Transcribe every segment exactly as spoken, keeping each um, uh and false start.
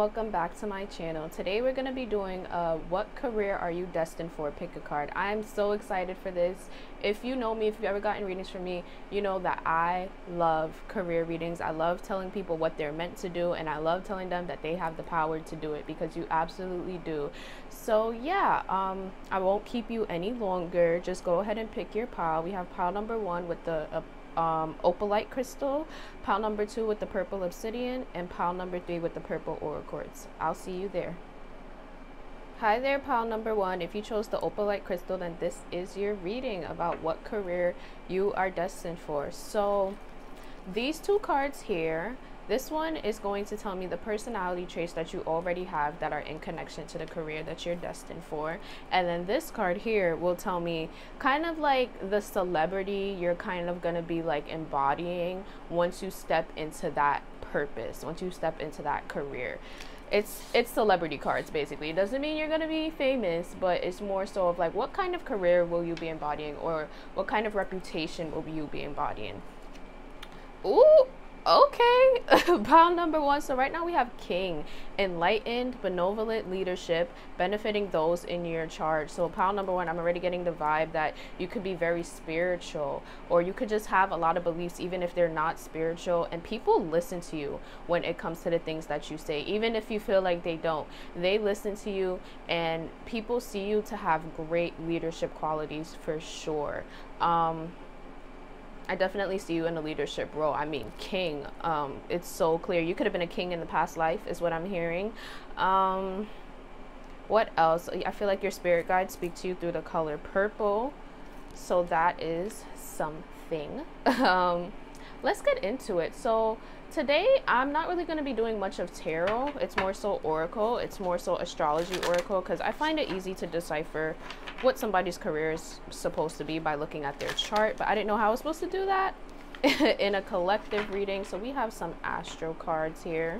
welcome back to my channel. Today we're going to be doing uh, what career are you destined for? Pick a card. I'm so excited for this. If you know me, if you've ever gotten readings from me, you know that I love career readings. I love telling people what they're meant to do, and I love telling them that they have the power to do it, because you absolutely do. So yeah, um, I won't keep you any longer. Just go ahead and pick your pile. We have pile number one with the uh, um opalite crystal, pile number two with the purple obsidian, and pile number three with the purple aura quartz. I'll see you there. Hi there, pile number one. If you chose the opalite crystal, then this is your reading about what career you are destined for. So these two cards here, this one is going to tell me the personality traits that you already have that are in connection to the career that you're destined for. And then this card here will tell me kind of like the celebrity you're kind of going to be like embodying once you step into that purpose, once you step into that career. It's it's celebrity cards, basically. It doesn't mean you're going to be famous, but it's more so of like, what kind of career will you be embodying, or what kind of reputation will you be embodying? Ooh, okay. Pile number one. So right now we have King, enlightened, benevolent leadership, benefiting those in your charge. So pile number one, I'm already getting the vibe that you could be very spiritual, or you could just have a lot of beliefs even if they're not spiritual, and people listen to you when it comes to the things that you say. Even if you feel like they don't, they listen to you, and people see you to have great leadership qualities for sure. um I definitely see you in a leadership role. I mean, king, um, it's so clear. You could have been a king in the past life, is what I'm hearing. Um, what else? I feel like your spirit guides speak to you through the color purple. So that is something. um, let's get into it. So today, I'm not really going to be doing much of tarot. It's more so oracle. It's more so astrology oracle, because I find it easy to decipher what somebody's career is supposed to be by looking at their chart. But I didn't know how I was supposed to do that in a collective reading. So we have some astro cards here.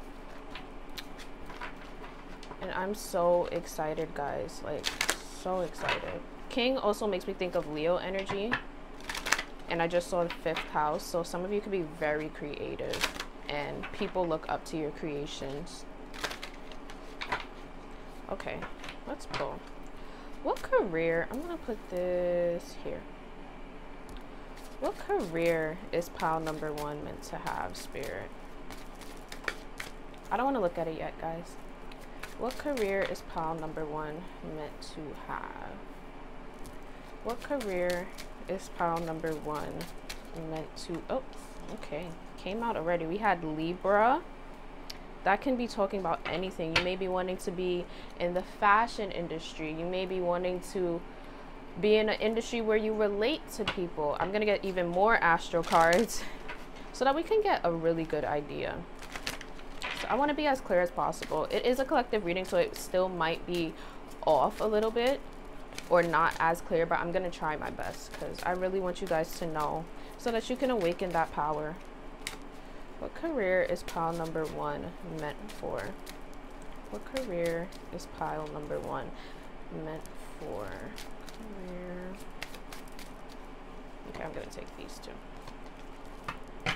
And I'm so excited, guys. Like, so excited. King also makes me think of Leo energy. And I just saw the fifth house, so some of you could be very creative and people look up to your creations. Okay, let's pull. What career? I'm gonna put this here. What career is pile number one meant to have, Spirit? I don't want to look at it yet, guys. What career is pile number one meant to have? What career is pile number one meant to, oh, okay, came out already. We had Libra. That can be talking about anything. You may be wanting to be in the fashion industry. You may be wanting to be in an industry where you relate to people. I'm gonna get even more astro cards so that we can get a really good idea. So I want to be as clear as possible. It is a collective reading, so it still might be off a little bit or not as clear, but I'm gonna try my best, because I really want you guys to know so that you can awaken that power. What career is pile number one meant for? What career is pile number one meant for? Career. Okay, I'm gonna take these two.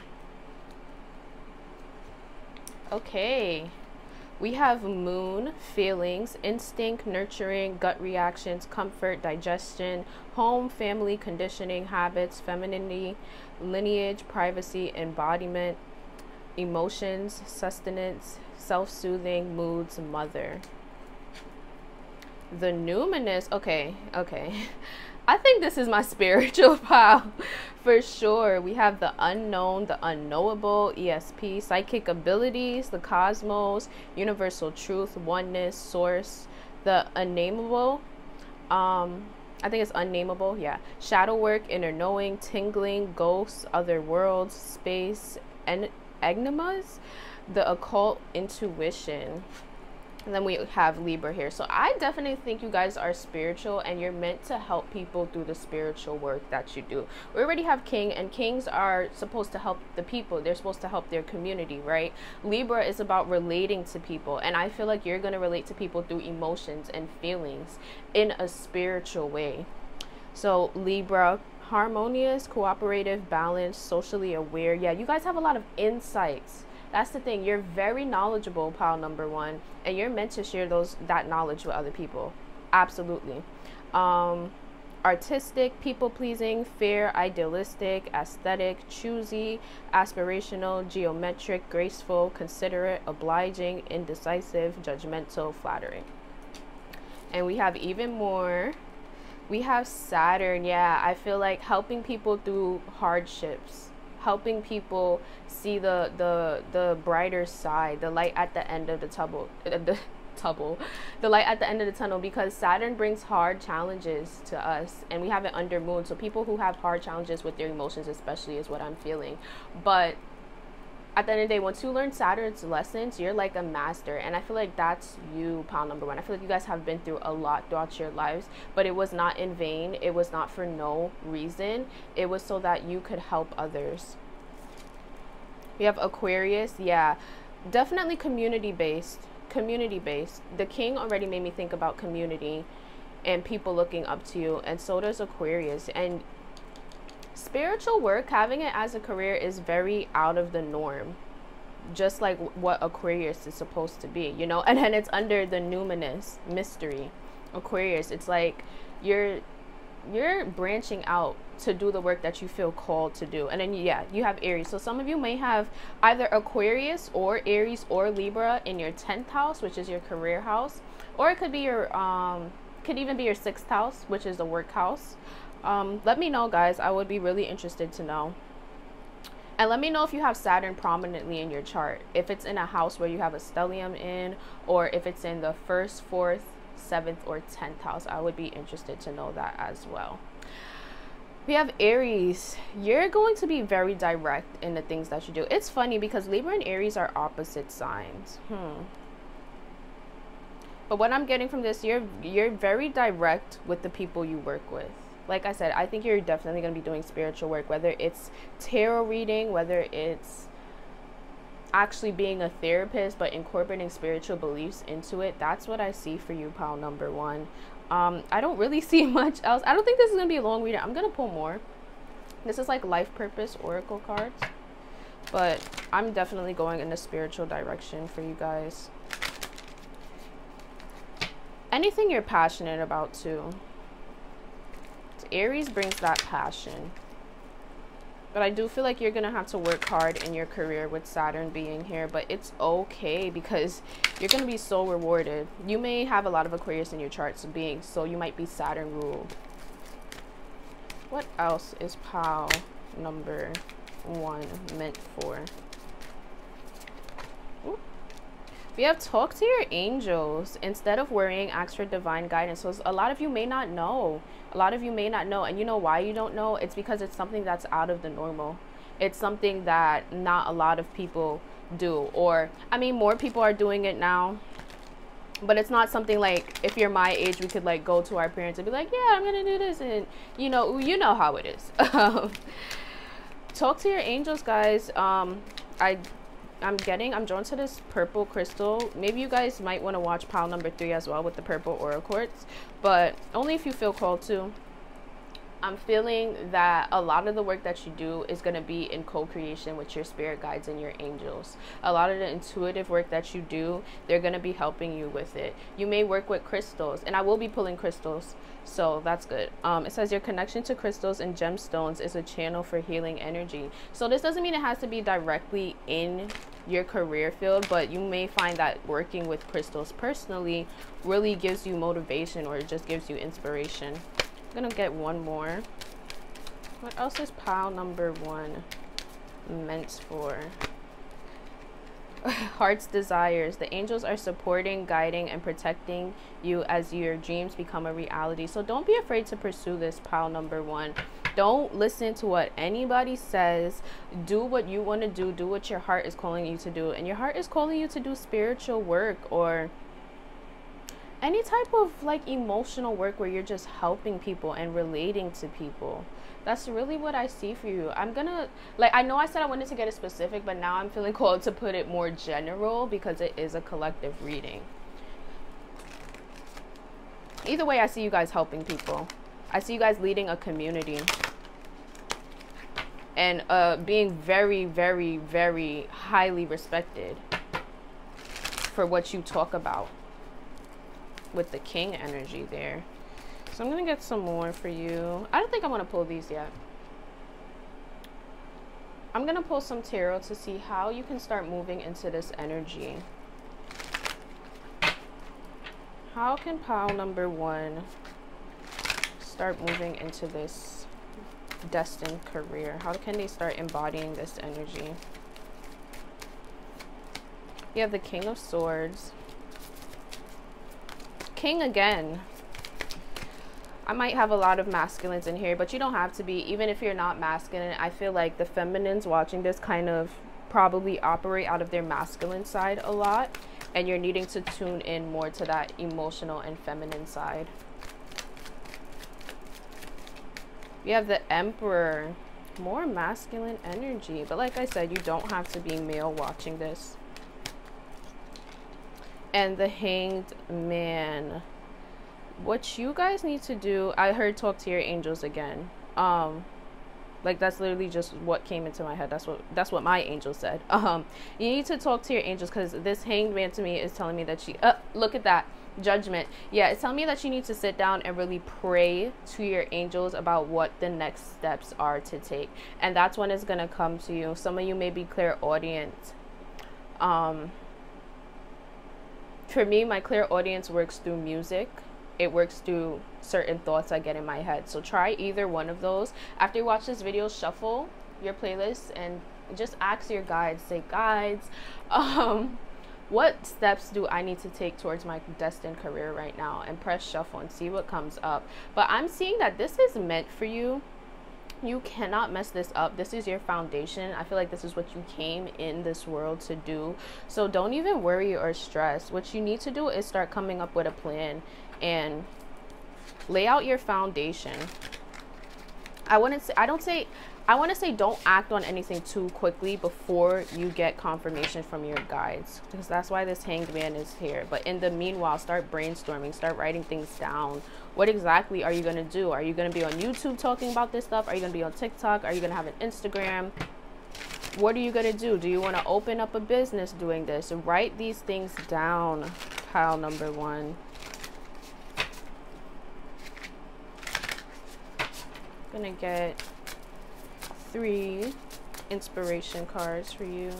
Okay. We have moon, feelings, instinct, nurturing, gut reactions, comfort, digestion, home, family, conditioning, habits, femininity, lineage, privacy, embodiment, emotions, sustenance, self-soothing, moods, mother. The numinous, okay, okay. I think this is my spiritual pile for sure. We have the unknown, the unknowable, E S P, psychic abilities, the cosmos, universal truth, oneness, source, the unnameable. Um, I think it's unnameable, yeah. Shadow work, inner knowing, tingling, ghosts, other worlds, space, and enigmas, the occult, intuition. And then we have Libra here. So I definitely think you guys are spiritual, and you're meant to help people through the spiritual work that you do. We already have King, and Kings are supposed to help the people. They're supposed to help their community, right? Libra is about relating to people, and I feel like you're going to relate to people through emotions and feelings in a spiritual way. So Libra, harmonious, cooperative, balanced, socially aware. Yeah, you guys have a lot of insights That's the thing. You're very knowledgeable, pile number one, and you're meant to share those that knowledge with other people. Absolutely. Um, artistic, people-pleasing, fair, idealistic, aesthetic, choosy, aspirational, geometric, graceful, considerate, obliging, indecisive, judgmental, flattering. And we have even more. We have Saturn. Yeah, I feel like helping people through hardships, helping people see the the the brighter side, the light at the end of the tunnel, the tunnel, the light at the end of the tunnel, because Saturn brings hard challenges to us, and we have it under moon. So people who have hard challenges with their emotions, especially, is what I'm feeling. But at the end of the day, once you learn Saturn's lessons, you're like a master. And I feel like that's you, pile number one. I feel like you guys have been through a lot throughout your lives, but it was not in vain. It was not for no reason. It was so that you could help others. We have Aquarius. Yeah, definitely community-based. Community-based. The king already made me think about community and people looking up to you. And so does Aquarius. And spiritual work, having it as a career, is very out of the norm, just like what Aquarius is supposed to be, you know. And then it's under the numinous mystery, Aquarius. It's like you're you're branching out to do the work that you feel called to do. And then yeah, you have Aries. So some of you may have either Aquarius or Aries or Libra in your tenth house, which is your career house, or it could be your um could even be your sixth house, which is the work house. Um, let me know, guys. I would be really interested to know. And let me know if you have Saturn prominently in your chart. If it's in a house where you have a stellium in, or if it's in the first, fourth, seventh, or tenth house. I would be interested to know that as well. We have Aries. You're going to be very direct in the things that you do. It's funny because Libra and Aries are opposite signs. Hmm. But what I'm getting from this, you're you're very direct with the people you work with. Like I said, I think you're definitely going to be doing spiritual work, whether it's tarot reading, whether it's actually being a therapist, but incorporating spiritual beliefs into it. That's what I see for you, pile number one. Um, I don't really see much else. I don't think this is going to be a long reading. I'm going to pull more. This is like life purpose oracle cards, but I'm definitely going in the spiritual direction for you guys. Anything you're passionate about too. Aries brings that passion, but I do feel like you're gonna have to work hard in your career with Saturn being here, but it's okay because you're gonna be so rewarded. You may have a lot of Aquarius in your charts being, so you might be Saturn ruled. What else is pile number one meant for? Ooh. We have talk to your angels. Instead of worrying, ask for divine guidance. So a lot of you may not know. A lot of you may not know. And you know why you don't know? It's because it's something that's out of the normal. It's something that not a lot of people do. Or, I mean, more people are doing it now. But it's not something like, if you're my age, we could like go to our parents and be like, yeah, I'm going to do this. And, you know, you know how it is. Talk to your angels, guys. Um, I... I'm getting, I'm drawn to this purple crystal. Maybe you guys might want to watch pile number three as well with the purple aura quartz, but only if you feel called to. I'm feeling that a lot of the work that you do is going to be in co-creation with your spirit guides and your angels. A lot of the intuitive work that you do, they're going to be helping you with it. You may work with crystals, and I will be pulling crystals, so that's good. Um, it says your connection to crystals and gemstones is a channel for healing energy. So this doesn't mean it has to be directly in your career field, but you may find that working with crystals personally really gives you motivation, or it just gives you inspiration. I'm gonna get one more. What else is pile number one meant for? Heart's desires. The angels are supporting, guiding, and protecting you as your dreams become a reality. So don't be afraid to pursue this, pile number one. Don't listen to what anybody says. Do what you want to do. Do what your heart is calling you to do. And your heart is calling you to do spiritual work, or any type of like emotional work where you're just helping people and relating to people. That's really what I see for you. I'm gonna, like, I know I said I wanted to get it specific, but now I'm feeling called to put it more general because it is a collective reading. Either way, I see you guys helping people. I see you guys leading a community. and uh, being very, very, very highly respected for what you talk about with the king energy there. So I'm gonna get some more for you. I don't think I'm gonna pull these yet. I'm gonna pull some tarot to see how you can start moving into this energy. How can pile number one start moving into this destined career? How can they start embodying this energy? You have the King of Swords. King again. I might have a lot of masculines in here, but you don't have to be. Even if you're not masculine, I feel like the feminines watching this kind of probably operate out of their masculine side a lot, and you're needing to tune in more to that emotional and feminine side. You have the Emperor. More masculine energy, but like I said, you don't have to be male watching this. And the Hanged Man. What you guys need to do, I heard talk to your angels again. Um, like that's literally just what came into my head. That's what that's what my angel said. Um, you need to talk to your angels, because this Hanged Man to me is telling me that she. Uh, look at that Judgment. Yeah, it's telling me that you need to sit down and really pray to your angels about what the next steps are to take, and that's when it's gonna come to you. Some of you may be clairaudient. Um, for me, my clairaudience works through music. It works through certain thoughts I get in my head. So try either one of those. After you watch this video, shuffle your playlist and just ask your guides. Say, guides, um, what steps do I need to take towards my destined career right now? And press shuffle and see what comes up. But I'm seeing that this is meant for you. You cannot mess this up. This is your foundation. I feel like this is what you came in this world to do. So don't even worry or stress. What you need to do is start coming up with a plan and lay out your foundation. I wouldn't say, I don't say, I want to say don't act on anything too quickly before you get confirmation from your guides, because that's why this Hanged Man is here. But in the meanwhile, start brainstorming, start writing things down. What exactly are you going to do? Are you going to be on YouTube talking about this stuff? Are you going to be on TikTok? Are you going to have an Instagram? What are you going to do? Do you want to open up a business doing this? Write these things down, pile number one. Gonna get three inspiration cards for you.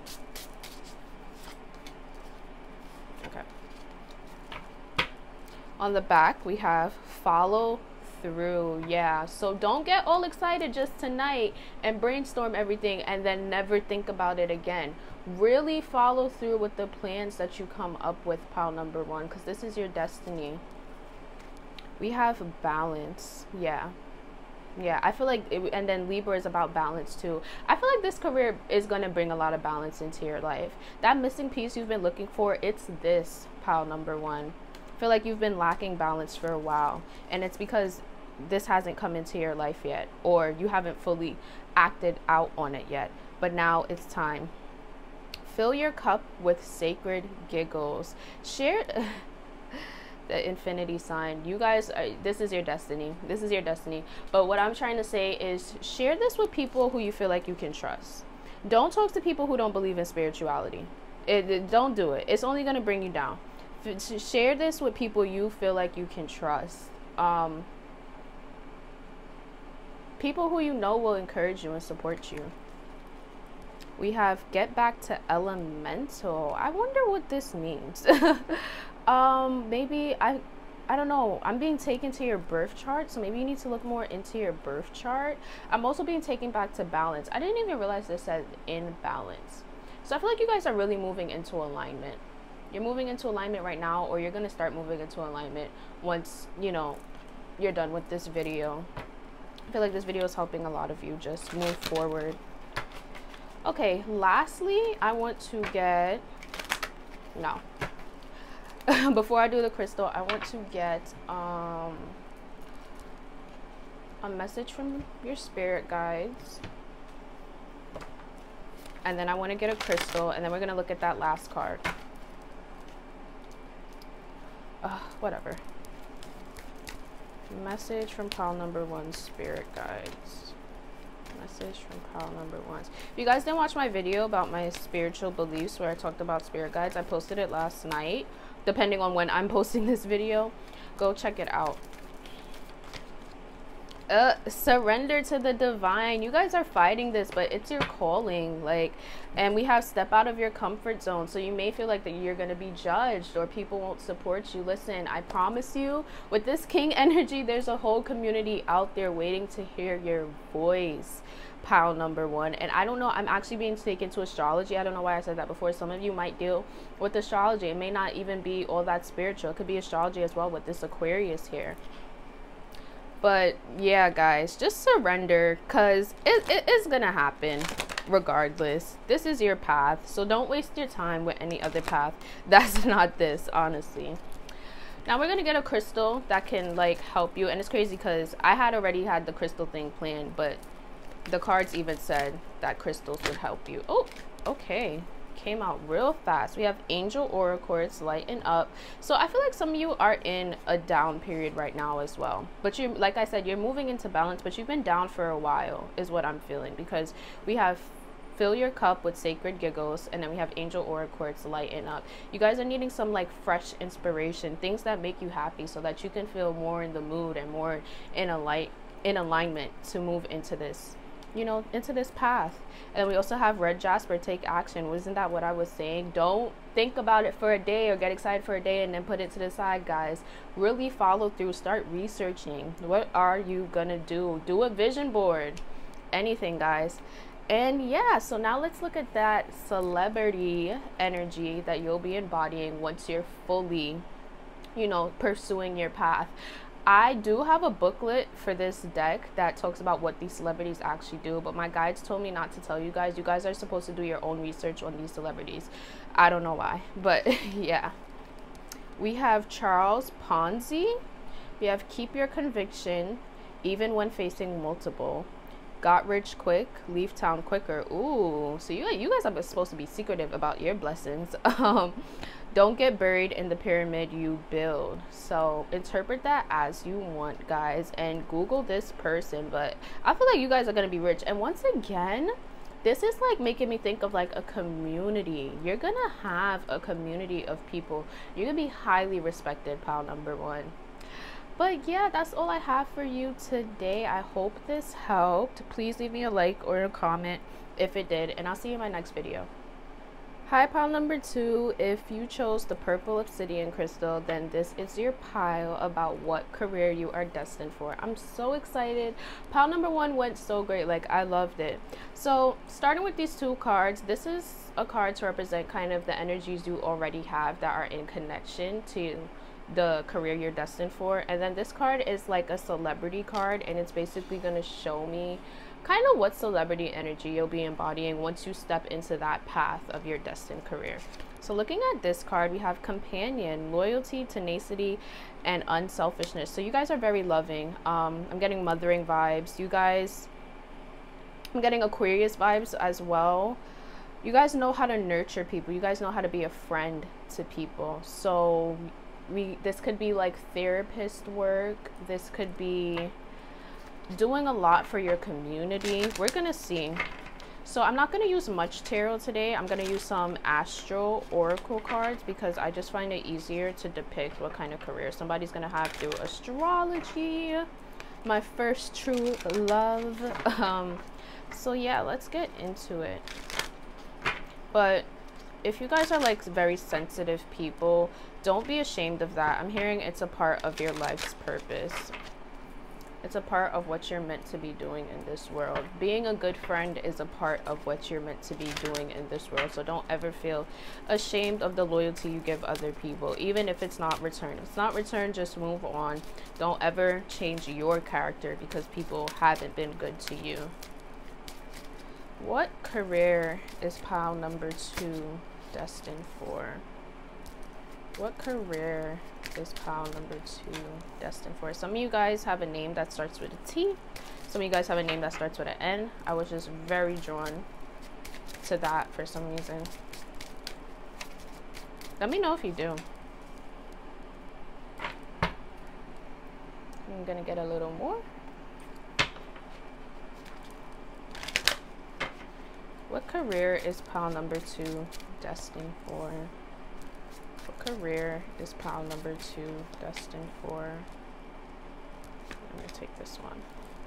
Okay. On the back, we have follow through. Yeah, so don't get all excited just tonight and brainstorm everything and then never think about it again. Really follow through with the plans that you come up with, pile number one, because this is your destiny. We have balance. Yeah. Yeah, I feel like it, and then Libra is about balance too. I feel like this career is going to bring a lot of balance into your life. That missing piece you've been looking for, it's this, pile number one. I feel like you've been lacking balance for a while, and it's because this hasn't come into your life yet, or you haven't fully acted out on it yet. But now it's time. Fill your cup with sacred giggles. Share the infinity sign. You guys are, this is your destiny. This is your destiny. But what I'm trying to say is share this with people who you feel like you can trust. Don't talk to people who don't believe in spirituality. It, it, don't do it. It's only going to bring you down. F share this with people you feel like you can trust. Um, people who you know will encourage you and support you. We have get back to elemental. I wonder what this means. um, maybe I, I don't know. I'm being taken to your birth chart, so maybe you need to look more into your birth chart. I'm also being taken back to balance. I didn't even realize this said in balance. So I feel like you guys are really moving into alignment. You're moving into alignment right now, or you're gonna start moving into alignment once you know you're done with this video. I feel like this video is helping a lot of you just move forward. Okay, lastly, I want to get, no, before I do the crystal, I want to get um, a message from your spirit guides. And then I want to get a crystal, and then we're going to look at that last card. Uh, whatever. Message from pile number one, spirit guides. Message from pile number one. If you guys didn't watch my video about my spiritual beliefs where I talked about spirit guides, I posted it last night. Depending on when I'm posting this video, go check it out. Uh, surrender to the divine. You guys are fighting this, but it's your calling. Like, and we have step out of your comfort zone. So you may feel like that you're going to be judged or people won't support you. Listen, I promise you, with this king energy, there's a whole community out there waiting to hear your voice. Pile number one. And I don't know, I'm actually being taken to astrology. I don't know why I said that before. Some of you might deal with astrology. It may not even be all that spiritual. It could be astrology as well with this Aquarius here. But yeah, guys, just surrender, because it, it is gonna happen regardless. This is your path, so don't waste your time with any other path that's not this, honestly. Now we're gonna get a crystal that can like help you. And it's crazy because I had already had the crystal thing planned, but the cards even said that crystals would help you. Oh, okay. Came out real fast. We have angel aura quartz, lighten up. So I feel like some of you are in a down period right now as well, but you, like I said, you're moving into balance, but you've been down for a while is what I'm feeling, because we have fill your cup with sacred giggles, and then we have angel aura quartz, lighten up. You guys are needing some like fresh inspiration, things that make you happy, so that you can feel more in the mood and more in a light in alignment to move into this, you know, into this path. And we also have red jasper, take action. Wasn't that what I was saying? Don't think about it for a day or get excited for a day and then put it to the side, guys. Really follow through. Start researching. What are you gonna do? Do a vision board, anything, guys. And yeah, so now let's look at that celebrity energy that you'll be embodying once you're fully, you know, pursuing your path. I do have a booklet for this deck that talks about what these celebrities actually do, but my guides told me not to tell you guys. You guys are supposed to do your own research on these celebrities. I don't know why, but yeah. We have Charles Ponzi. We have keep your conviction even when facing multiple. Got rich quick, leave town quicker. Ooh, so you, you guys are supposed to be secretive about your blessings. Um, don't get buried in the pyramid you build. So interpret that as you want, guys, and Google this person. But I feel like you guys are going to be rich. And once again, this is like making me think of like a community. You're going to have a community of people. You're going to be highly respected, pile number one. But yeah, that's all I have for you today. I hope this helped. Please leave me a like or a comment if it did, and I'll see you in my next video. Hi, pile number two. If you chose the purple obsidian crystal, then this is your pile about what career you are destined for. I'm so excited. Pile number one went so great. Like, I loved it. So starting with these two cards, this is a card to represent kind of the energies you already have that are in connection to the career you're destined for. And then this card is like a celebrity card, and it's basically going to show me kind of what celebrity energy you'll be embodying once you step into that path of your destined career. So looking at this card, we have companion, loyalty, tenacity, and unselfishness. So you guys are very loving. um I'm getting mothering vibes. You guys, I'm getting Aquarius vibes as well. You guys know how to nurture people. You guys know how to be a friend to people. So we this could be like therapist work. This could be doing a lot for your community. We're gonna see. So I'm not gonna use much tarot today. I'm gonna use some astral oracle cards because I just find it easier to depict what kind of career somebody's gonna have through astrology, my first true love. Um so yeah, let's get into it. But if you guys are like very sensitive people, don't be ashamed of that. I'm hearing it's a part of your life's purpose. It's a part of what you're meant to be doing in this world. Being a good friend is a part of what you're meant to be doing in this world. So don't ever feel ashamed of the loyalty you give other people, even if it's not returned. If it's not returned, just move on. Don't ever change your character because people haven't been good to you. What career is pile number two destined for? What career is pile number two destined for? Some of you guys have a name that starts with a T. Some of you guys have a name that starts with an N. I was just very drawn to that for some reason. Let me know if you do. I'm gonna get a little more. What career is pile number two destined for? What career is pile number two destined for? I'm gonna take this one.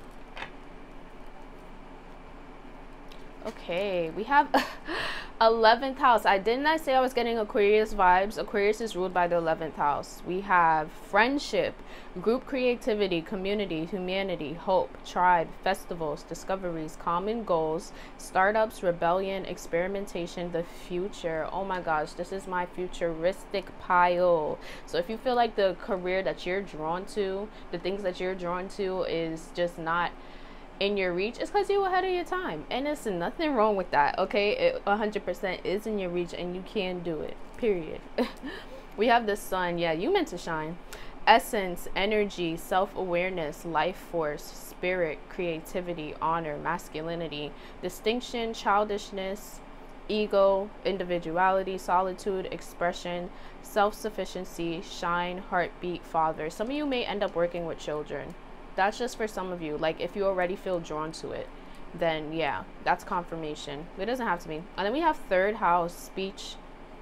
Okay, we have eleventh house. I didn't I say I was getting Aquarius vibes? Aquarius is ruled by the eleventh house. We have friendship, group creativity, community, humanity, hope, tribe, festivals, discoveries, common goals, startups, rebellion, experimentation, the future. Oh my gosh, this is my futuristic pile. So if you feel like the career that you're drawn to, the things that you're drawn to is just not in your reach, it's because you're ahead of your time, and there's nothing wrong with that. Okay, it one hundred percent is in your reach and you can do it, period. We have the sun. Yeah, you meant to shine. Essence, energy, self-awareness, life force, spirit, creativity, honor, masculinity, distinction, childishness, ego, individuality, solitude, expression, self-sufficiency, shine, heartbeat, father. Some of you may end up working with children. That's just for some of you. Like, if you already feel drawn to it, then yeah, that's confirmation. It doesn't have to be. And then we have third house, speech,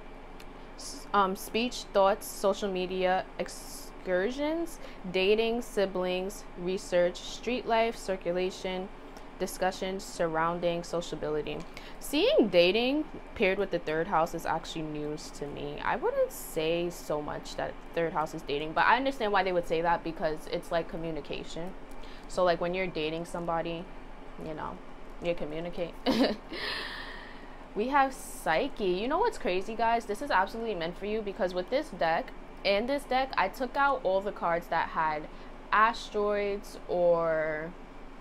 um, speech, thoughts, social media, excursions, dating, siblings, research, street life, circulation, discussions surrounding sociability. Seeing dating paired with the third house is actually news to me. I wouldn't say so much that third house is dating, but I understand why they would say that, because it's like communication. So like when you're dating somebody, you know, you communicate. We have psyche. You know what's crazy, guys? This is absolutely meant for you, because with this deck and this deck, I took out all the cards that had asteroids or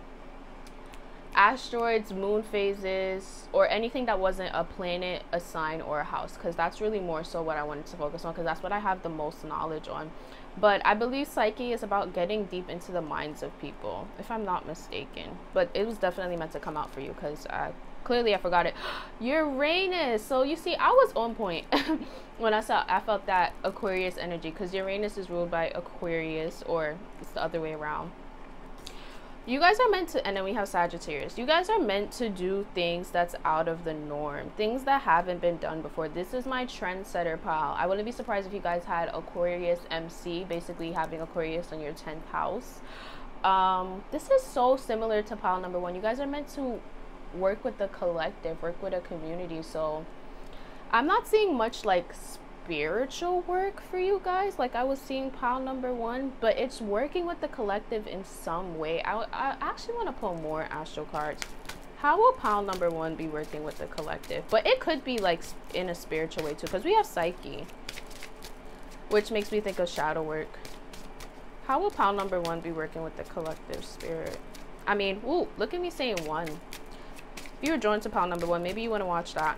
asteroids, moon phases, or anything that wasn't a planet, a sign, or a house, because that's really more so what I wanted to focus on, because that's what I have the most knowledge on. But I believe psyche is about getting deep into the minds of people, if I'm not mistaken. But it was definitely meant to come out for you, because I clearly I forgot it. Uranus. So you see, I was on point when I saw I felt that Aquarius energy, because Uranus is ruled by Aquarius, or it's the other way around. You guys are meant to, and then we have Sagittarius. You guys are meant to do things that's out of the norm, things that haven't been done before. This is my trendsetter pile. I wouldn't be surprised if you guys had Aquarius M C, basically having Aquarius on your tenth house. Um, this is so similar to pile number one. You guys are meant to work with the collective, work with a community. So I'm not seeing much like spiritual work for you guys like I was seeing pile number one, but it's working with the collective in some way. I, I actually want to pull more astral cards. How will pile number one be working with the collective? But it could be like in a spiritual way too, because we have psyche, which makes me think of shadow work. How will pile number one be working with the collective spirit? I mean, ooh, look at me saying one. If you were drawn to pile number one, maybe you want to watch that.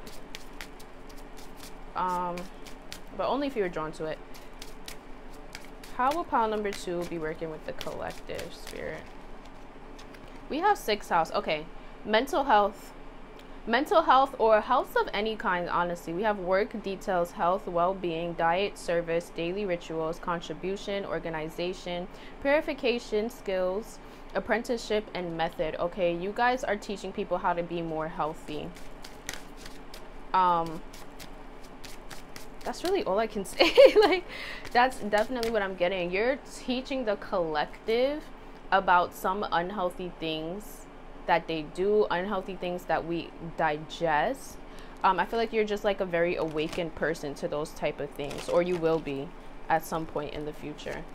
Um but only if you were drawn to it. How will pile number two be working with the collective spirit? We have sixth house. Okay, mental health. Mental health, or health of any kind, honestly. We have work, details, health, well-being, diet, service, daily rituals, contribution, organization, purification, skills, apprenticeship, and method. Okay, you guys are teaching people how to be more healthy. Um... That's really all I can say. Like, that's definitely what I'm getting. You're teaching the collective about some unhealthy things that they do, unhealthy things that we digest. Um, I feel like you're just like a very awakened person to those type of things, or you will be at some point in the future.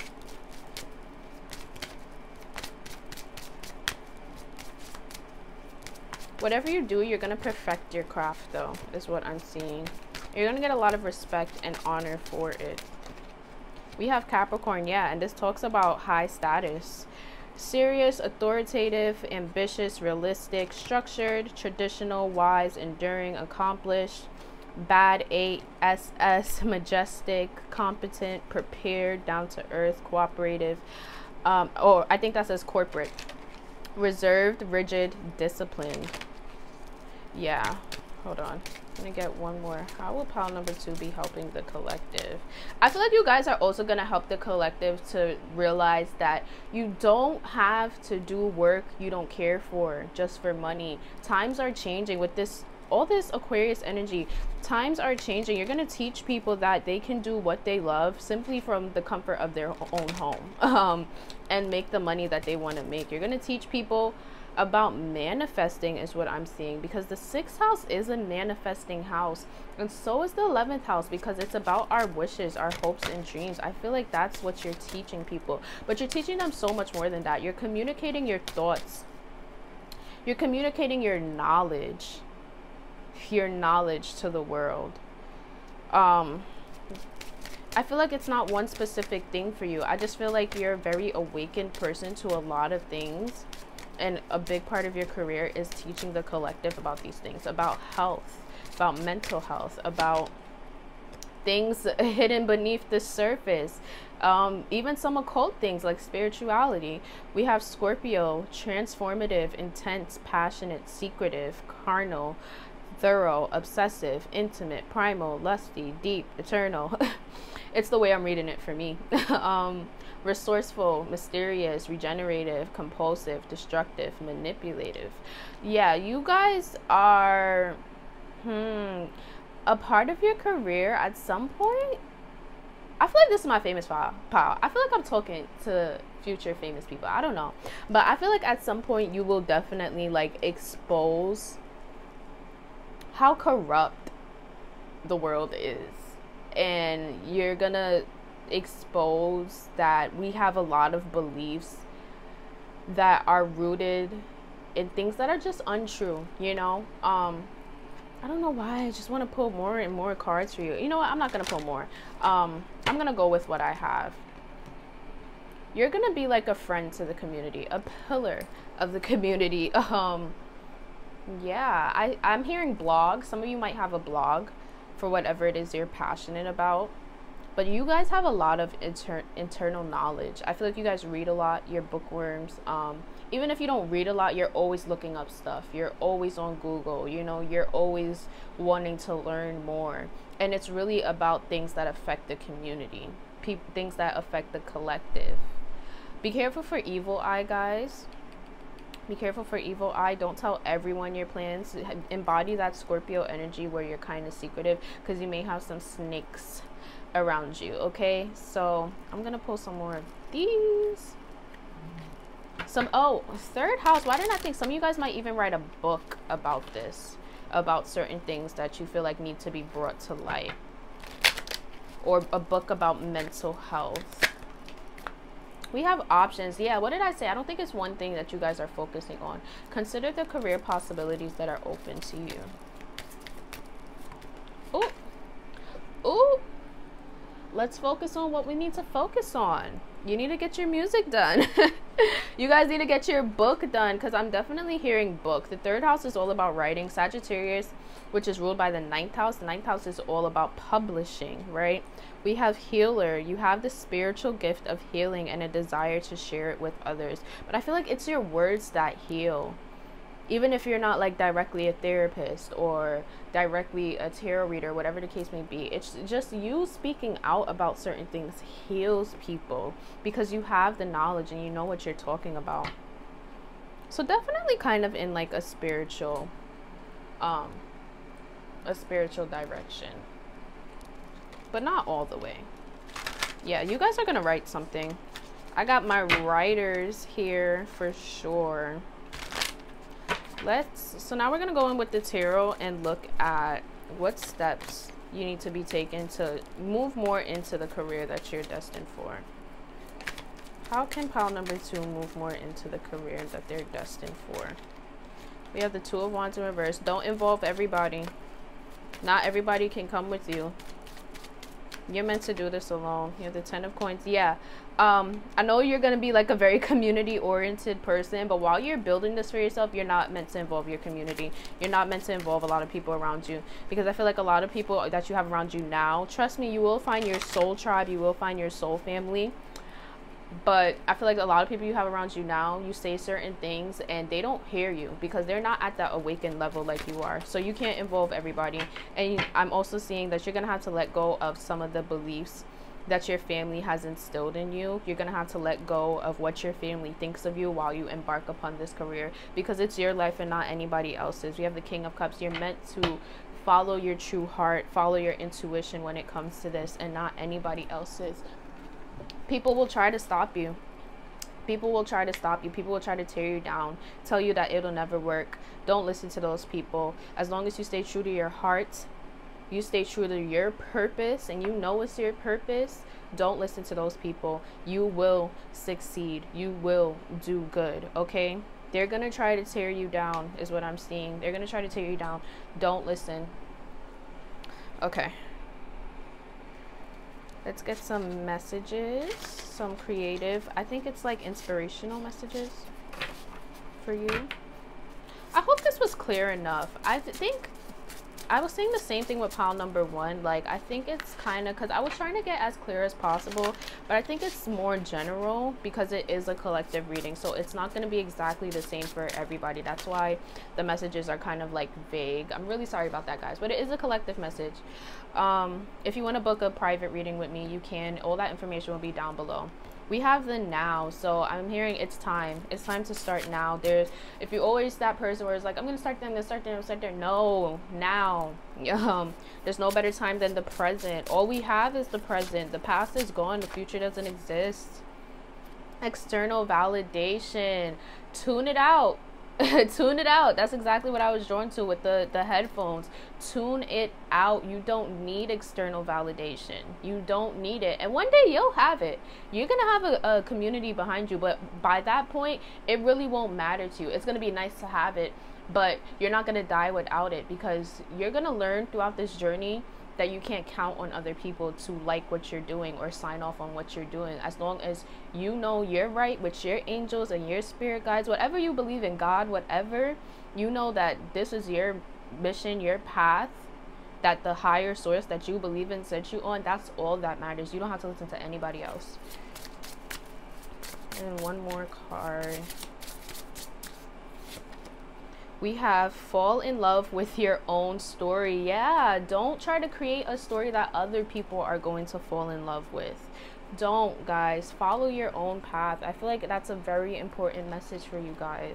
Whatever you do, you're going to perfect your craft, though, is what I'm seeing. You're going to get a lot of respect and honor for it. We have Capricorn, yeah, and this talks about high status. Serious, authoritative, ambitious, realistic, structured, traditional, wise, enduring, accomplished, bad eight, S S, majestic, competent, prepared, down to earth, cooperative. Um, or I think that says corporate. Reserved, rigid, disciplined. Yeah, hold on. I'm gonna get one more. How will pile number two be helping the collective? I feel like you guys are also gonna help the collective to realize that you don't have to do work you don't care for just for money. Times are changing with this all this Aquarius energy. Times are changing. You're going to teach people that they can do what they love simply from the comfort of their own home, um, and make the money that they want to make. You're going to teach people about manifesting, is what I'm seeing, because the sixth house is a manifesting house, and so is the eleventh house, because it's about our wishes, our hopes and dreams. I feel like that's what you're teaching people, but you're teaching them so much more than that. You're communicating your thoughts, you're communicating your knowledge, your knowledge to the world. um I feel like it's not one specific thing for you. I just feel like you're a very awakened person to a lot of things, and a big part of your career is teaching the collective about these things, about health, about mental health, about things hidden beneath the surface, um, even some occult things like spirituality. We have Scorpio, transformative, intense, passionate, secretive, carnal, thorough, obsessive, intimate, primal, lusty, deep, eternal. It's the way I'm reading it for me. um, resourceful, mysterious, regenerative, compulsive, destructive, manipulative. Yeah, you guys are hmm, a part of your career at some point. I feel like this is my famous pile. pile. I feel like I'm talking to future famous people. I don't know. But I feel like at some point you will definitely like expose how corrupt the world is. And you're gonna expose that we have a lot of beliefs that are rooted in things that are just untrue, you know. um I don't know why I just want to pull more and more cards for you. You know what, I'm not gonna pull more. um I'm gonna go with what I have. You're gonna be like a friend to the community, a pillar of the community. um yeah, I I'm hearing blogs. Some of you might have a blog for whatever it is you're passionate about. But you guys have a lot of inter internal knowledge. I feel like you guys read a lot. You're bookworms. Um, even if you don't read a lot, you're always looking up stuff. You're always on Google. You know, you're always wanting to learn more. And it's really about things that affect the community, Pe things that affect the collective. Be careful for evil eye, guys. Be careful for evil eye. Don't tell everyone your plans. Embody that Scorpio energy where you're kind of secretive, because you may have some snakes around you. Okay, so I'm gonna pull some more of these. Some oh third house. Why didn't I think some of you guys might even write a book about this, about certain things that you feel like need to be brought to light, or a book about mental health. We have options. Yeah, what did I say? I don't think it's one thing that you guys are focusing on. Consider the career possibilities that are open to you. Oh, oh. Let's focus on what we need to focus on. You need to get your music done. You guys need to get your book done, because I'm definitely hearing book. The third house is all about writing. Sagittarius, which is ruled by the ninth house. The ninth house is all about publishing, right? We have healer. You have the spiritual gift of healing and a desire to share it with others. But I feel like it's your words that heal. Even if you're not like directly a therapist or directly a tarot reader, whatever the case may be, it's just you speaking out about certain things heals people, because you have the knowledge and you know what you're talking about. So definitely kind of in like a spiritual, um, a spiritual direction, but not all the way. Yeah, you guys are gonna write something. I got my writers here for sure. Let's, so now we're going to go in with the tarot and look at what steps you need to be taken to move more into the career that you're destined for. How can pile number two move more into the career that they're destined for? We have the Two of Wands in reverse. Don't involve everybody. Not everybody can come with you. You're meant to do this alone. You have the Ten of Coins. Yeah. Um, I know you're going to be like a very community-oriented person, but while you're building this for yourself, you're not meant to involve your community. You're not meant to involve a lot of people around you, because I feel like a lot of people that you have around you now, trust me, you will find your soul tribe, you will find your soul family. But I feel like a lot of people you have around you now, you say certain things and they don't hear you because they're not at that awakened level like you are. So you can't involve everybody. And I'm also seeing that you're going to have to let go of some of the beliefs that your family has instilled in you. You're going to have to let go of what your family thinks of you while you embark upon this career, because it's your life and not anybody else's. We have the King of Cups. You're meant to follow your true heart, follow your intuition when it comes to this, and not anybody else's. People will try to stop you. People will try to stop you. People will try to tear you down, tell you that it'll never work. Don't listen to those people. As long as you stay true to your heart, you stay true to your purpose, and you know it's your purpose, don't listen to those people. You will succeed. You will do good, okay? They're going to try to tear you down is what I'm seeing. They're going to try to tear you down. Don't listen. Okay. Let's get some messages, some creative. I think it's like inspirational messages for you. I hope this was clear enough. I th think I was saying the same thing with pile number one. Like, I think it's kind of, because I was trying to get as clear as possible, but I think it's more general because it is a collective reading. So it's not going to be exactly the same for everybody. That's why the messages are kind of like vague. I'm really sorry about that, guys, but it is a collective message. Um, if you want to book a private reading with me, you can. All that information will be down below. We have the now, so I'm hearing it's time. It's time to start now. There's, if you're always that person where it's like, I'm gonna start there, I'm gonna start there, I'm gonna start there. No, now. Um, there's no better time than the present. All we have is the present. The past is gone. The future doesn't exist. External validation. Tune it out. Tune it out. That's exactly what I was drawn to with the the headphones. Tune it out. You don't need external validation. You don't need it, and one day you'll have it. You're gonna have a, a community behind you, but by that point it really won't matter to you. It's gonna be nice to have it, but you're not gonna die without it, because you're gonna learn throughout this journey that you can't count on other people to like what you're doing or sign off on what you're doing. As long as you know you're right with your angels and your spirit guides, whatever you believe in, God, whatever, you know that this is your mission, your path, that the higher source that you believe in sent you on. That's all that matters. You don't have to listen to anybody else. And one more card. We have fall in love with your own story. Yeah, don't try to create a story that other people are going to fall in love with. Don't, guys. Follow your own path. I feel like that's a very important message for you guys.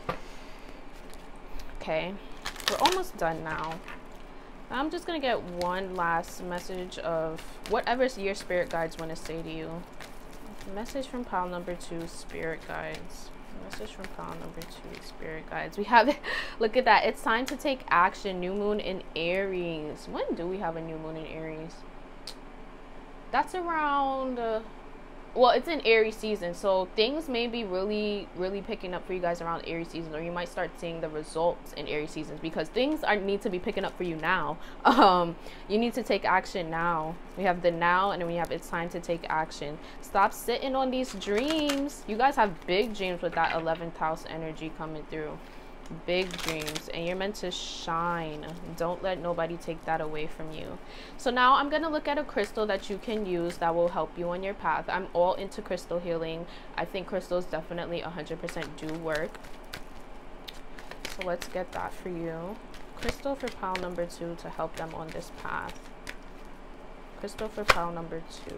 Okay, we're almost done now. I'm just gonna get one last message of whatever your spirit guides want to say to you. Message from pile number two, spirit guides. Message from pile number two, spirit guides. We have it. Look at that. It's time to take action. New moon in Aries. When do we have a new moon in Aries? That's around uh, well, it's in Aries season, so things may be really really picking up for you guys around Aries season, or you might start seeing the results in Aries seasons, because things are need to be picking up for you now. Um you need to take action now. We have the now, and then we have it's time to take action. Stop sitting on these dreams. You guys have big dreams with that eleventh house energy coming through. Big dreams, and you're meant to shine. Don't let nobody take that away from you. So now I'm gonna look at a crystal that you can use that will help you on your path. I'm all into crystal healing. I think crystals definitely one hundred percent do work, so let's get that for you. Crystal for pile number two to help them on this path. Crystal for pile number two.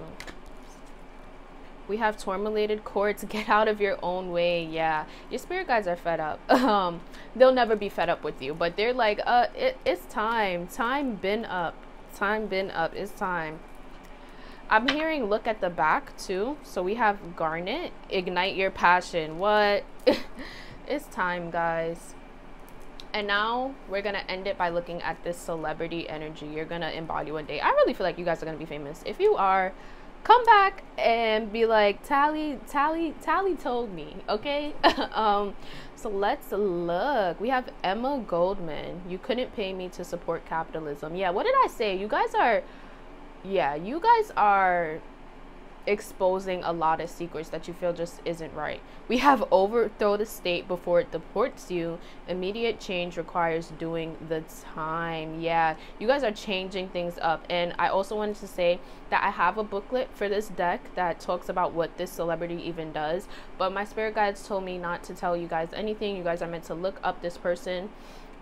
We have tourmalated quartz. Get out of your own way. Yeah, your spirit guides are fed up. Um, they'll never be fed up with you, but they're like, uh, it, it's time. Time been up. Time been up. It's time. I'm hearing look at the back too. So we have garnet. Ignite your passion. What? It's time, guys. And now we're gonna end it by looking at this celebrity energy you're gonna embody one day. I really feel like you guys are gonna be famous. If you are, come back and be like, Tally, Tally, Tally told me, okay? um, so let's look. We have Emma Goldman. You couldn't pay me to support capitalism. Yeah, what did I say? You guys are, yeah, you guys are exposing a lot of secrets that you feel just isn't right. We have overthrow the state before it deports you. Immediate change requires doing the time. Yeah, you guys are changing things up. And I also wanted to say that I have a booklet for this deck that talks about what this celebrity even does, but my spirit guides told me not to tell you guys anything. You guys are meant to look up this person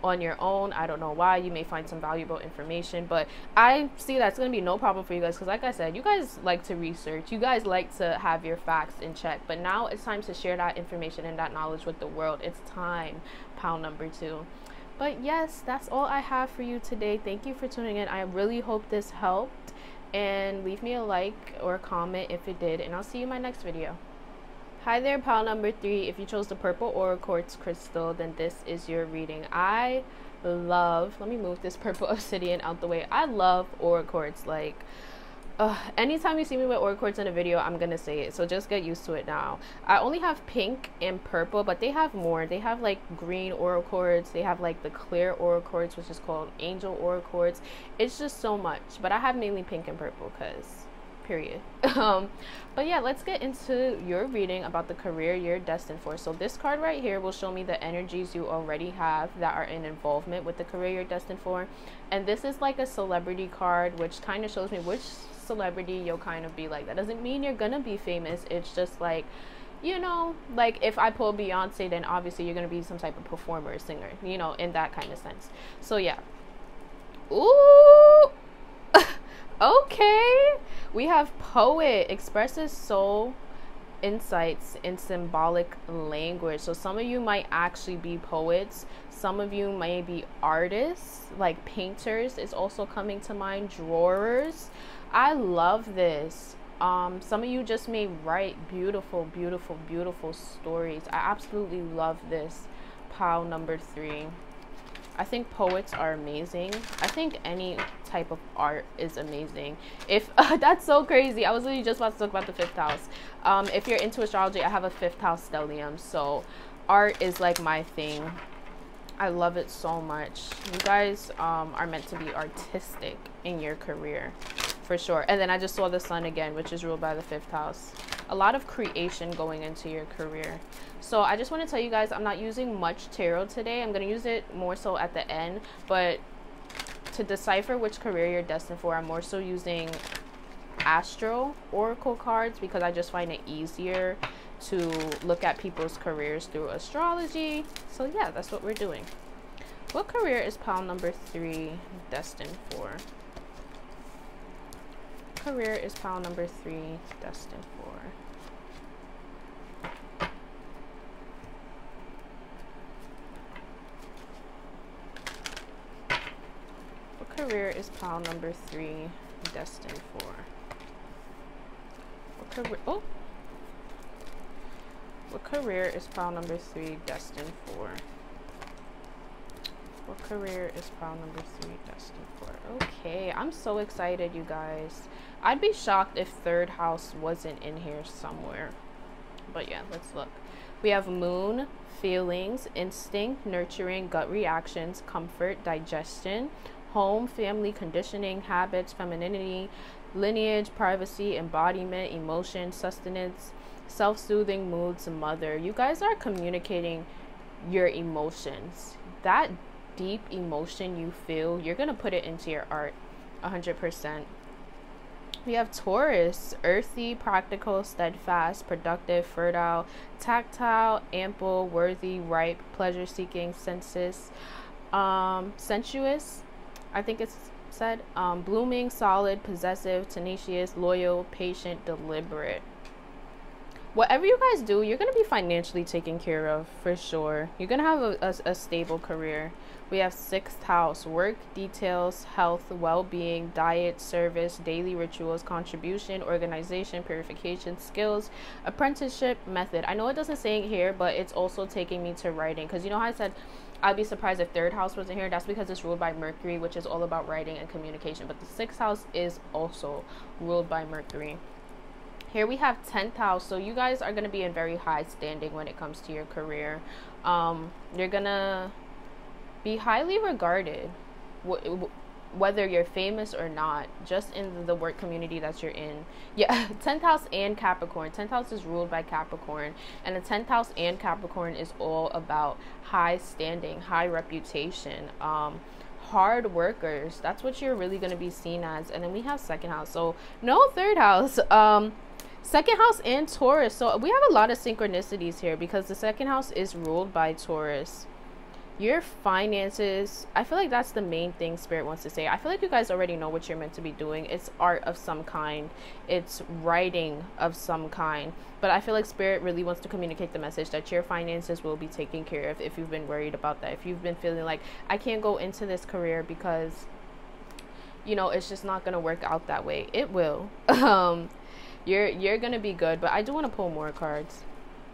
on your own. I don't know why. You may find some valuable information, but I see that's going to be no problem for you guys, because like I said, you guys like to research, you guys like to have your facts in check. But now it's time to share that information and that knowledge with the world. It's time, pound number two. But yes, that's all I have for you today. Thank you for tuning in. I really hope this helped, and leave me a like or a comment if it did, and I'll see you in my next video. Hi there, pile number three. If you chose the purple aura quartz crystal, then this is your reading. I love, let me move this purple obsidian out the way. I love aura quartz. Like, uh, anytime you see me with aura quartz in a video, I'm gonna say it, so just get used to it now. I only have pink and purple, but they have more. They have like green aura quartz, they have like the clear aura quartz, which is called angel aura quartz. It's just so much, but I have mainly pink and purple because period. um but yeah, let's get into your reading about the career you're destined for. So this card right here will show me the energies you already have that are in involvement with the career you're destined for, and this is like a celebrity card, which kind of shows me which celebrity you'll kind of be like. That doesn't mean you're gonna be famous. It's just like, you know, like if I pull Beyonce, then obviously you're gonna be some type of performer or singer, you know, in that kind of sense. So yeah. Ooh. Okay, we have poet, expresses soul insights in symbolic language. So some of you might actually be poets, some of you may be artists, like painters is also coming to mind, drawers. I love this. Um some of you just may write beautiful beautiful beautiful stories. I absolutely love this, pile number three. I think poets are amazing. I think any type of art is amazing. If uh, that's so crazy, I was literally just about to talk about the fifth house. Um, if you're into astrology, I have a fifth house stellium, so art is like my thing. I love it so much. You guys um, are meant to be artistic in your career, for sure. And then I just saw the sun again, which is ruled by the fifth house. A lot of creation going into your career. So I just want to tell you guys, I'm not using much tarot today. I'm going to use it more so at the end, but to decipher which career you're destined for, I'm more so using astro oracle cards, because I just find it easier to look at people's careers through astrology. So yeah, that's what we're doing. What career is pile number three destined for? Career is pile number three destined for? What career is pile number three destined for? What career? Oh, what career is pile number three destined for? What career is pile number three destined for? Okay, I'm so excited, you guys. I'd be shocked if third house wasn't in here somewhere. But yeah, let's look. We have moon, feelings, instinct, nurturing, gut reactions, comfort, digestion, home, family, conditioning, habits, femininity, lineage, privacy, embodiment, emotion, sustenance, self-soothing, moods, mother. You guys are communicating your emotions. That deep emotion you feel, you're gonna put it into your art one hundred percent. We have Taurus, earthy, practical, steadfast, productive, fertile, tactile, ample, worthy, ripe, pleasure-seeking, sensuous, um, sensuous, I think it's said, um, blooming, solid, possessive, tenacious, loyal, patient, deliberate. Whatever you guys do, you're going to be financially taken care of, for sure. You're going to have a, a, a stable career. We have sixth house, work, details, health, well-being, diet, service, daily rituals, contribution, organization, purification, skills, apprenticeship, method. I know it doesn't say it here, but it's also taking me to writing. Because you know how I said I'd be surprised if third house wasn't here? That's because it's ruled by Mercury, which is all about writing and communication. But the sixth house is also ruled by Mercury. Here we have tenth house, so you guys are going to be in very high standing when it comes to your career. Um, you're going to be highly regarded, w whether you're famous or not, just in the work community that you're in. Yeah, tenth house and Capricorn. tenth house is ruled by Capricorn, and the tenth house and Capricorn is all about high standing, high reputation, um, hard workers. That's what you're really going to be seen as. And then we have second house, so no third house. Um, second house and Taurus, so we have a lot of synchronicities here because the second house is ruled by Taurus. Your finances, I feel like that's the main thing Spirit wants to say. I feel like you guys already know what you're meant to be doing. It's art of some kind. It's writing of some kind. But I feel like Spirit really wants to communicate the message that your finances will be taken care of if you've been worried about that. If you've been feeling like, I can't go into this career because, you know, it's just not going to work out that way. It will. um, you're, you're going to be good. But I do want to pull more cards.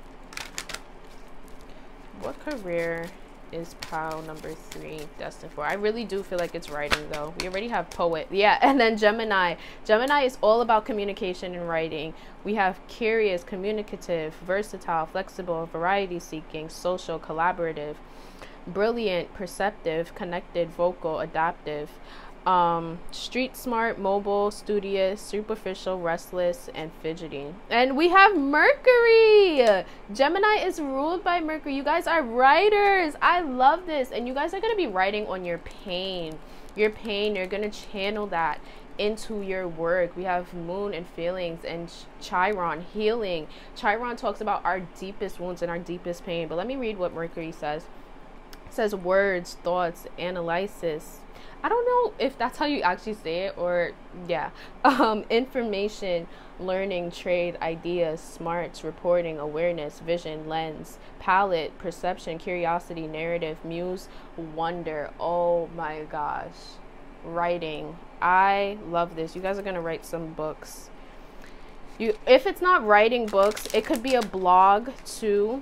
What career is pile number three destined for? I really do feel like it's writing, though. We already have poet. Yeah, and then Gemini. Gemini is all about communication and writing. We have curious, communicative, versatile, flexible, variety seeking, social, collaborative, brilliant, perceptive, connected, vocal, adaptive, um street smart, mobile, studious, superficial, restless, and fidgety. And we have Mercury. Gemini is ruled by Mercury. You guys are writers. I love this. And you guys are going to be writing on your pain. Your pain, you're going to channel that into your work. We have Moon and feelings, and Chiron, healing. Chiron talks about our deepest wounds and our deepest pain. But let me read what Mercury says. It says words, thoughts, analysis. I don't know if that's how you actually say it, or yeah. Um, information, learning, trade, ideas, smarts, reporting, awareness, vision, lens, palette, perception, curiosity, narrative, muse, wonder. Oh my gosh. Writing. I love this. You guys are gonna write some books. You, if it's not writing books, it could be a blog too.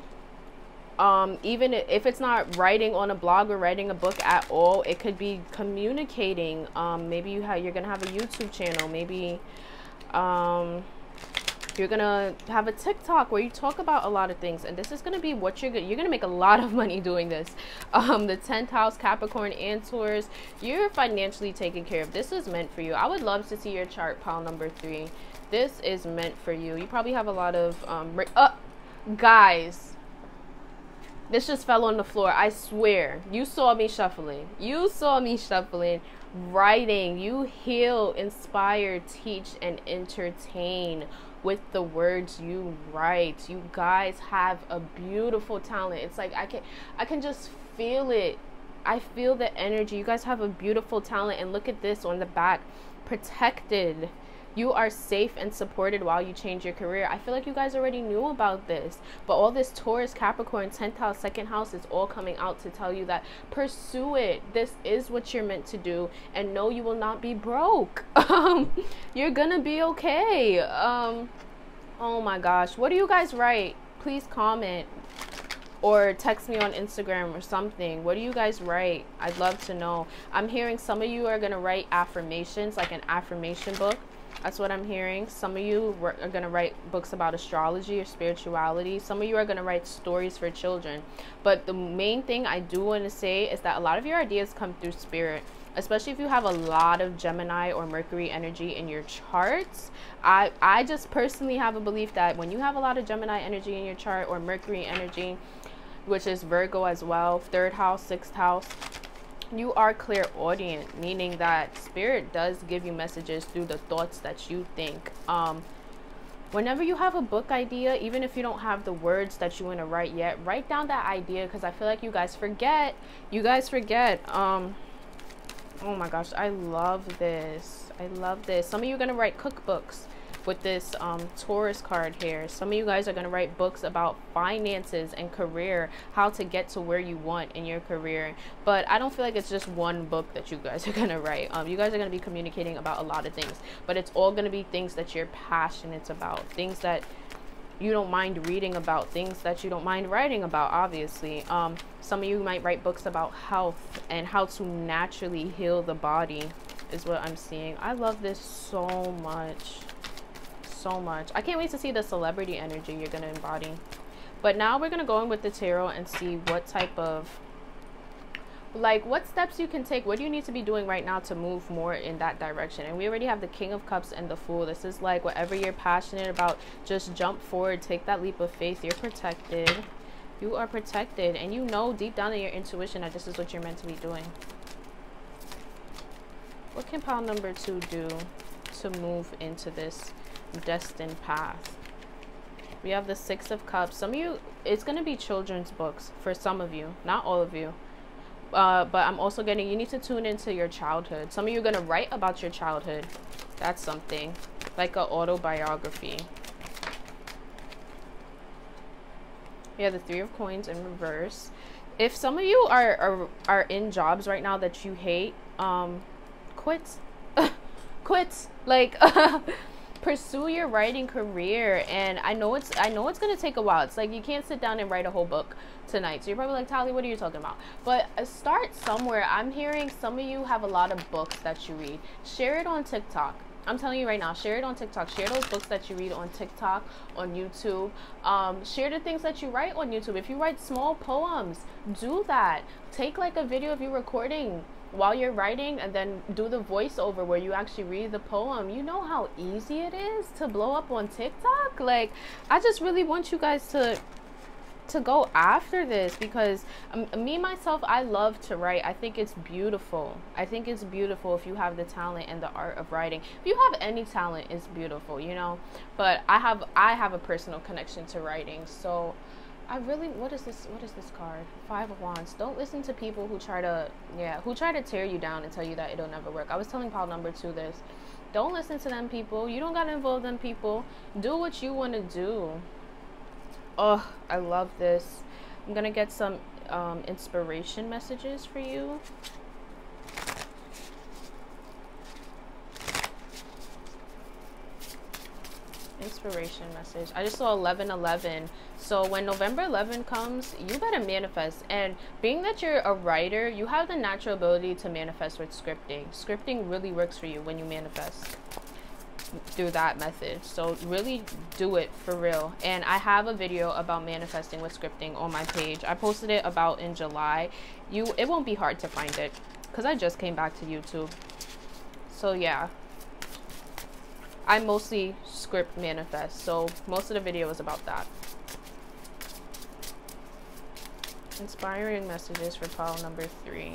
Um, even if it's not writing on a blog or writing a book at all, it could be communicating. Um, maybe you have, you're gonna have a YouTube channel. Maybe um, you're gonna have a TikTok where you talk about a lot of things. And this is gonna be what you're gonna, you're gonna make a lot of money doing this. Um, the tenth house, Capricorn and Taurus, you're financially taken care of. This is meant for you. I would love to see your chart, pile number three. This is meant for you. You probably have a lot of um, uh, guys. This just fell on the floor. I swear. You saw me shuffling. You saw me shuffling. Writing. You heal, inspire, teach, and entertain with the words you write. You guys have a beautiful talent. It's like I can I can just feel it. I feel the energy. You guys have a beautiful talent. And look at this on the back. Protected. You are safe and supported while you change your career. I feel like you guys already knew about this. But all this Taurus, Capricorn, tenth house, second house is all coming out to tell you that pursue it. This is what you're meant to do. And no, you will not be broke. Um, you're gonna be okay. Um, oh my gosh. What do you guys write? Please comment. Or text me on Instagram or something. What do you guys write? I'd love to know. I'm hearing some of you are gonna write affirmations, like an affirmation book. That's what I'm hearing. Some of you are going to write books about astrology or spirituality. Some of you are going to write stories for children. But the main thing I do want to say is that a lot of your ideas come through spirit, especially if you have a lot of Gemini or Mercury energy in your charts. I, I just personally have a belief that when you have a lot of Gemini energy in your chart, or Mercury energy, which is Virgo as well, third house, sixth house, you are clairaudient, meaning that spirit does give you messages through the thoughts that you think. Um, whenever you have a book idea, even if you don't have the words that you want to write yet, write down that idea, because I feel like you guys forget. You guys forget. Um, oh my gosh, I love this. I love this. Some of you are going to write cookbooks with this um, Taurus card here. Some of you guys are going to write books about finances and career, how to get to where you want in your career. But I don't feel like it's just one book that you guys are going to write. Um, you guys are going to be communicating about a lot of things, but it's all going to be things that you're passionate about, things that you don't mind reading about, things that you don't mind writing about, obviously. Um, some of you might write books about health and how to naturally heal the body is what I'm seeing. I love this so much. So much. I can't wait to see the celebrity energy you're going to embody. But now we're going to go in with the tarot and see what type of, like, what steps you can take. What do you need to be doing right now to move more in that direction? And we already have the King of Cups and the Fool. This is like whatever you're passionate about, just jump forward, take that leap of faith. You're protected. You are protected, and you know deep down in your intuition that this is what you're meant to be doing. What can pile number two do to move into this destined path? We have the Six of Cups. Some of you, it's going to be children's books for some of you, not all of you. Uh, but I'm also getting, you need to tune into your childhood. Some of you are going to write about your childhood. That's something. Like an autobiography. Yeah, the Three of Coins in reverse. If some of you are, are, are in jobs right now that you hate, um, quit. Quit. Like, pursue your writing career. And I know it's, I know it's going to take a while. It's like, you can't sit down and write a whole book tonight. So you're probably like, Tali, what are you talking about? But uh, start somewhere. I'm hearing some of you have a lot of books that you read. Share it on TikTok. I'm telling you right now, share it on TikTok. Share those books that you read on TikTok, on YouTube. Um, share the things that you write on YouTube. If you write small poems, do that. Take like a video of you recording while you're writing and then do the voiceover where you actually read the poem. You know how easy it is to blow up on TikTok? Like, I just really want you guys to to go after this, because um, me myself, I love to write. I think it's beautiful. I think it's beautiful if you have the talent and the art of writing. If you have any talent, it's beautiful, you know. But I have I have a personal connection to writing, so I really, what is this what is this card? Five of Wands. Don't listen to people who try to yeah who try to tear you down and tell you that it'll never work. I was telling pile number two this. Don't listen to them people. You don't gotta involve them people. Do what you want to do. Oh, I love this. I'm gonna get some um, inspiration messages for you. Inspiration message. I just saw eleven eleven. So when November eleventh comes, you better manifest. And being that you're a writer, you have the natural ability to manifest with scripting. Scripting really works for you when you manifest through that method. So really do it for real. And I have a video about manifesting with scripting on my page. I posted it about in July. You it won't be hard to find it because I just came back to YouTube. So yeah, I mostly script manifest, so most of the video is about that. Inspiring messages for pile number three.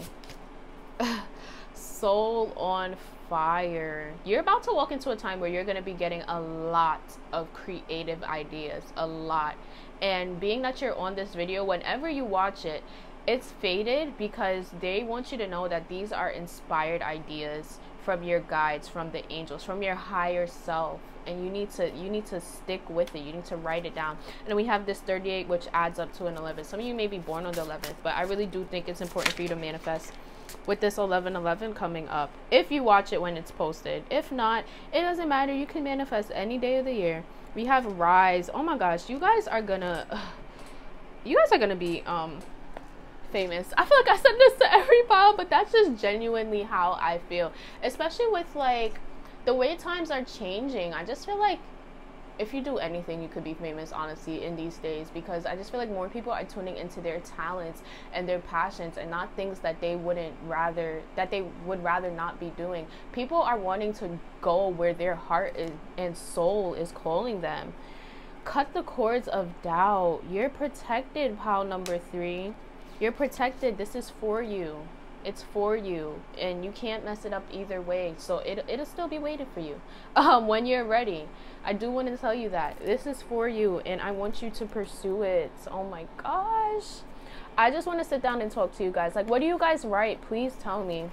Soul on fire. You're about to walk into a time where you're going to be getting a lot of creative ideas, a lot. And being that you're on this video, whenever you watch it, it's faded because they want you to know that these are inspired ideas from your guides, from the angels, from your higher self. And you need to you need to stick with it. You need to write it down. And then we have this thirty-eight, which adds up to an eleven. Some of you may be born on the eleventh, but I really do think it's important for you to manifest with this eleven eleven coming up, if you watch it when it's posted. If not, it doesn't matter. You can manifest any day of the year. We have Rise. Oh my gosh, you guys are gonna uh, you guys are gonna be um famous. I feel like I said this to every pile, but that's just genuinely how I feel, especially with like the way times are changing. I just feel like if you do anything, you could be famous, honestly, in these days, because I just feel like more people are tuning into their talents and their passions and not things that they wouldn't rather, that they would rather not be doing. People are wanting to go where their heart is and soul is calling them. Cut the cords of doubt. You're protected, pile number three. You're protected. This is for you. It's for you, and you can't mess it up either way. So it, it'll still be waiting for you um, when you're ready. I do want to tell you that this is for you, and I want you to pursue it. Oh my gosh. I just want to sit down and talk to you guys. Like, what do you guys write? Please tell me.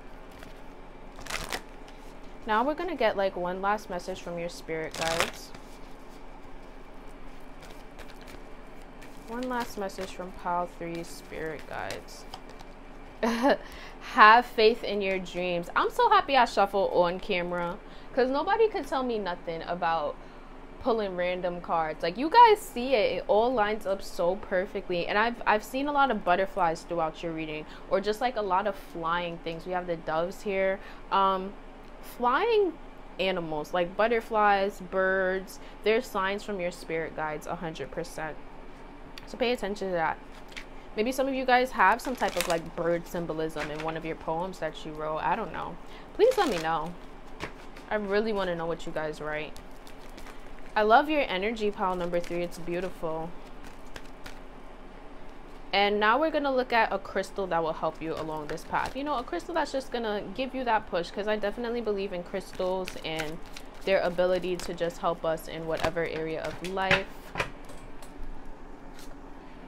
Now we're going to get like one last message from your spirit guides. One last message from pile three's spirit guides. Have faith in your dreams. I'm so happy I shuffle on camera, because nobody could tell me nothing about pulling random cards. Like, you guys see it, it all lines up so perfectly. And I've I've seen a lot of butterflies throughout your reading, or just like a lot of flying things. We have the doves here. Um flying animals like butterflies, birds, they're signs from your spirit guides one hundred percent. So pay attention to that. Maybe some of you guys have some type of like bird symbolism in one of your poems that you wrote. I don't know. Please let me know. I really want to know what you guys write. I love your energy, pile number three. It's beautiful. And now we're going to look at a crystal that will help you along this path. You know, a crystal that's just going to give you that push, because I definitely believe in crystals and their ability to just help us in whatever area of life.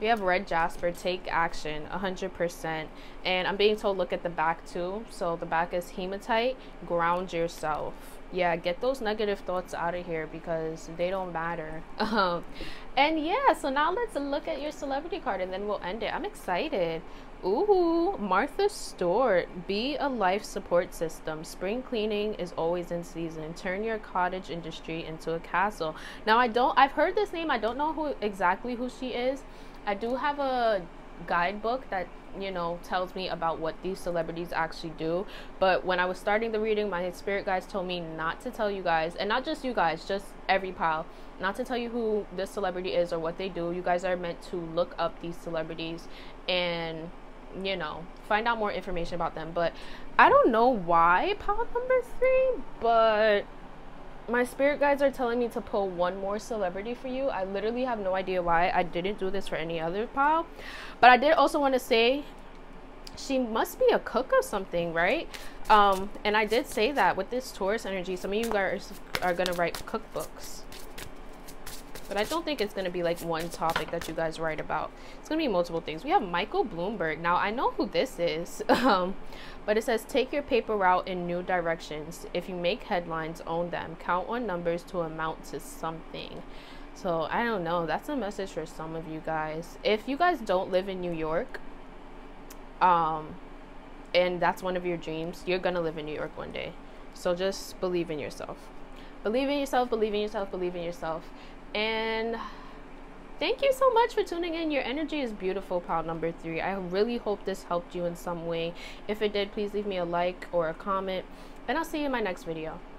We have Red Jasper, take action, one hundred percent. And I'm being told look at the back too. So the back is hematite, ground yourself. Yeah, get those negative thoughts out of here because they don't matter. Um, and yeah, so now let's look at your celebrity card and then we'll end it. I'm excited. Ooh, Martha Stewart, be a life support system. Spring cleaning is always in season. Turn your cottage industry into a castle. Now, I don't, I've heard this name. I don't know who exactly who she is. I do have a guidebook that, you know, tells me about what these celebrities actually do. But when I was starting the reading, my spirit guides told me not to tell you guys, and not just you guys, just every pile, not to tell you who this celebrity is or what they do. You guys are meant to look up these celebrities and, you know, find out more information about them. But I don't know why pile number three, but my spirit guides are telling me to pull one more celebrity for you. I literally have no idea why. I didn't do this for any other pile. But I did also want to say she must be a cook or something, right? Um, and I did say that with this Taurus energy, some of you guys are going to write cookbooks. But I don't think it's going to be like one topic that you guys write about. It's going to be multiple things. We have Michael Bloomberg. Now, I know who this is. um, but it says, take your paper route in new directions. If you make headlines, own them. Count on numbers to amount to something. So, I don't know. That's a message for some of you guys. If you guys don't live in New York, um, and that's one of your dreams, you're going to live in New York one day. So, just believe in yourself. Believe in yourself, believe in yourself, believe in yourself. And thank you so much for tuning in. Your energy is beautiful, pile number three. I really hope this helped you in some way. If it did, please leave me a like or a comment, and I'll see you in my next video.